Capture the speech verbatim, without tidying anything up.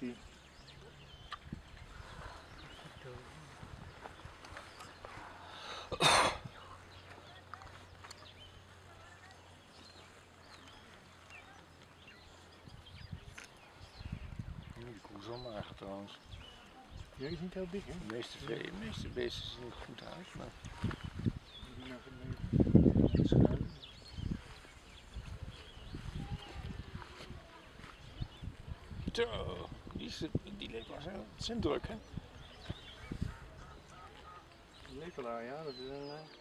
die. Die koe is wel mager trouwens. Ja, die is niet heel dik, hè? De meeste, vee, de meeste beesten zien er goed uit, maar... Die nog een schuim. Zo, die, is, die lepelaars zijn, zijn druk, hè? Lepelaar, ja, dat is een...